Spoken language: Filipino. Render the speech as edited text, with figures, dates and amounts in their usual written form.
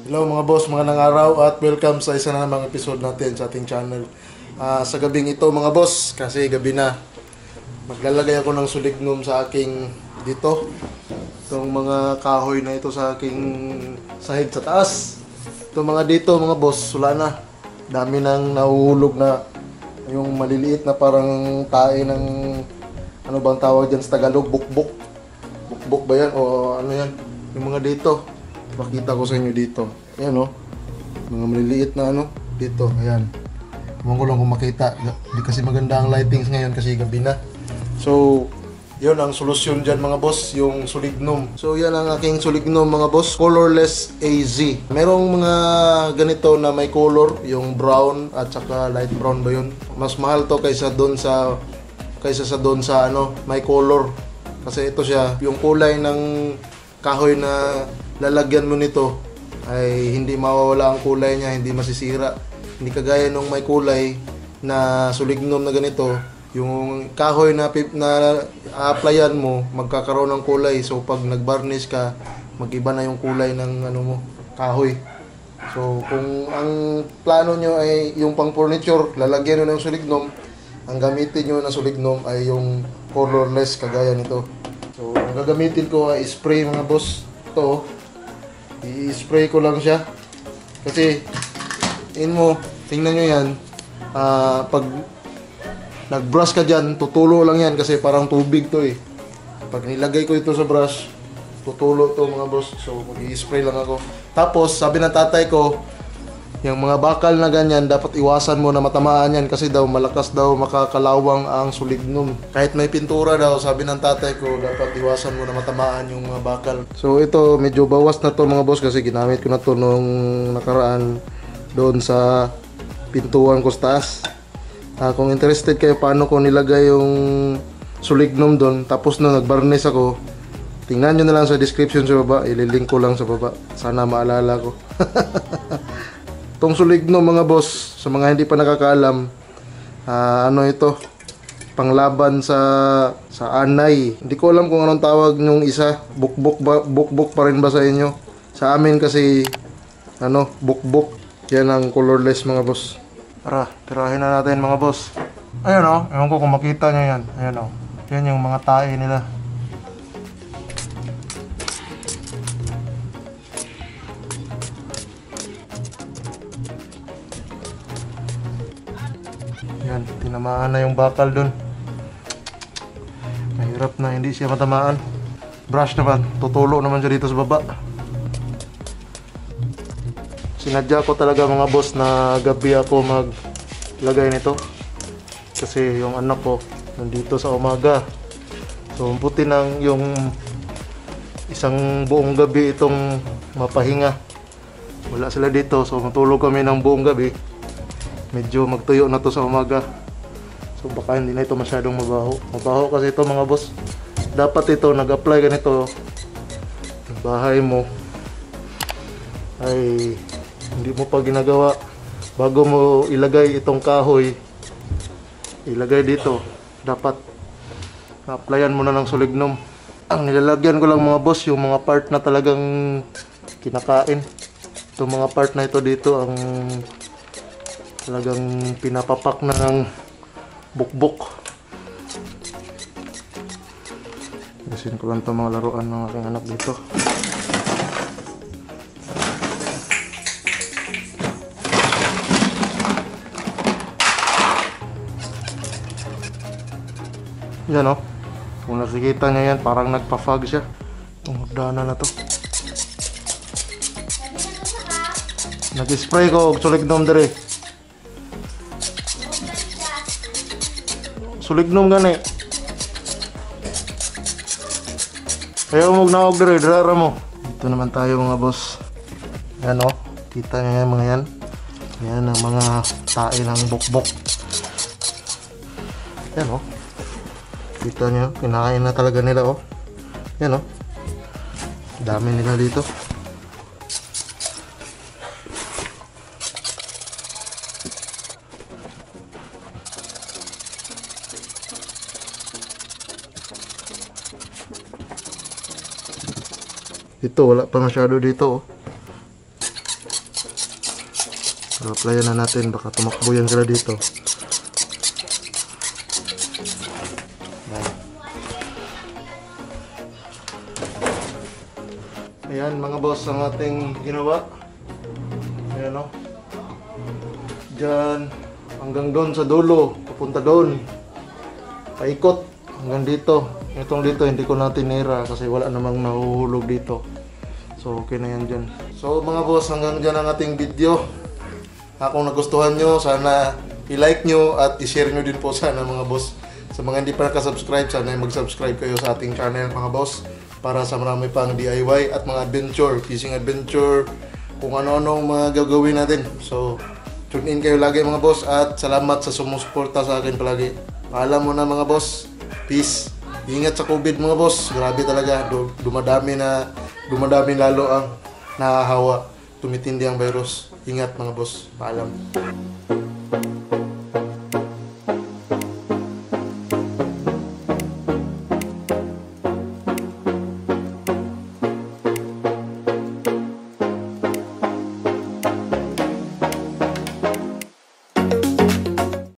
Hello mga boss, magandang araw at welcome sa isa na namang episode natin sa ating channel. Sa gabing ito mga boss, kasi gabi na, maglalagay ako ng sulignum sa aking dito. Itong mga kahoy na ito sa aking sahig sa taas. Itong mga dito mga boss, wala na. Dami nang nahuhulog na yung maliliit na parang tae ng ano bang tawag dyan sa Tagalog, bukbok. Bukbok ba yan o ano yan? Yung mga dito. Pakita ko sa inyo dito. Ayan o. Mga maliliit na ano. Dito. Ayan. Huwag ko lang kung makita. Di kasi maganda ang lightings ngayon kasi gabi na. So, yun ang solusyon dyan mga boss. Yung sulignum. So, yan ang aking sulignum mga boss. Colorless AZ. Merong mga ganito na may color. Yung brown at saka light brown ba yun. Mas mahal to kaysa sa doon sa ano, may color. Kasi ito siya. Yung kulay ng kahoy na lalagyan mo nito ay hindi mawawala ang kulay niya, hindi masisira. Hindi kagaya nung may kulay na sulignum na ganito, yung kahoy na a-applyan mo, magkakaroon ng kulay. So pag nag-varnish ka, mag-iba na yung kulay ng ano mo, kahoy. So kung ang plano nyo ay yung pang furniture, lalagyan nyo ng sulignum, ang gamitin nyo na sulignum ay yung colorless kagaya nito. So ang gagamitin ko ay spray mga boss. Ito, i-spray ko lang siya. Kasi, tingnan nyo yan. Pag nag-brush ka dyan, tutulo lang yan kasi parang tubig to eh. Pag nilagay ko ito sa brush, tutulo to mga boss. So, i-spray lang ako. Tapos, sabi ng tatay ko, yung mga bakal na ganyan, dapat iwasan mo na matamaan yan kasi daw malakas daw makakalawang ang sulignum. Kahit may pintura daw, sabi ng tatay ko, dapat iwasan mo na matamaan yung mga bakal. So ito, medyo bawas na to mga boss kasi ginamit ko na to nung nakaraan doon sa pintuan ko sa taas. Kung interested kayo paano ko nilagay yung sulignum doon, tapos na nag-varnish ako, tingnan nyo na lang sa description sa baba, ililink ko lang sa baba. Sana maalala ko. Itong sulignum mga boss, sa mga hindi pa nakakaalam, ano ito, panglaban sa anay. Hindi ko alam kung anong tawag yung isa, bukbok pa rin ba sa inyo? Sa amin kasi, ano, bukbok. Yan ang colorless mga boss. Tara, tirahin na natin mga boss. Ayan o, ewan ko kung makita nyo yan. Ayan o, yan yung mga tae nila. Yan, tinamaan na yung bakal dun. Mahirap na hindi siya matamaan. Brush naman, tutulo naman siya dito sa baba. Sinadya ko talaga mga boss na gabi ako maglagay nito. Kasi yung anak ko nandito sa umaga. So buti nang yung isang buong gabi itong mapahinga. Wala sila dito, so matulog kami ng buong gabi. Medyo magtuyo na to sa umaga. So baka hindi na ito masyadong mabaho. Mabaho kasi ito mga boss. Dapat ito nag-apply ganito sa bahay mo ay hindi mo pa ginagawa. Bago mo ilagay itong kahoy, ilagay dito, dapat na-applyan mo na ng sulignum. Ang nilalagyan ko lang mga boss, yung mga part na talagang kinakain. Itong mga part na ito dito ang talagang pinapapak na ng bukbok. Gasin ko lang itong mga laruan ng aking anak dito. Yan o. Kung nakikita nyo yan, parang nagpa-fog siya. Itong hagdanan na to. Nag-spray ko og sulignum dire. Sulignum gani. Ayaw mo naog dire, drara mo. Dito naman tayo mga boss. Yan o, kita nyo yan mga yan. Yan ang mga tae ng bukbok. Yan o. Kita nyo, kinakain na talaga nila o. Yan o. Dami nila dito. Dito, wala pa masyado dito oh. So, applyan na natin. Baka tumakbo yan sila dito. Ayan mga boss ang ating ginawa. Ayan o. Diyan. Hanggang doon sa dulo. Papunta doon. Paikot. Hanggang dito. Itong dito hindi ko na tinira kasi wala namang nahuhulog dito. So okay na yan dyan. So mga boss, hanggang dyan ang ating video. Kung nagustuhan nyo, sana i-like nyo at i-share nyo din po sana mga boss. Sa mga hindi pa nakasubscribe, sana mag-subscribe kayo sa ating channel mga boss. Para sa marami pang DIY at mga adventure, fishing adventure, kung ano-ano mga gagawin natin. So, tune in kayo lagi mga boss at salamat sa sumusuporta sa akin palagi. Paalam mo na mga boss. Peace. Ingat sa COVID mga boss. Grabe talaga. Dumadami lalo ang nahahawa. Tumitindi ang virus. Ingat mga boss. Paalam.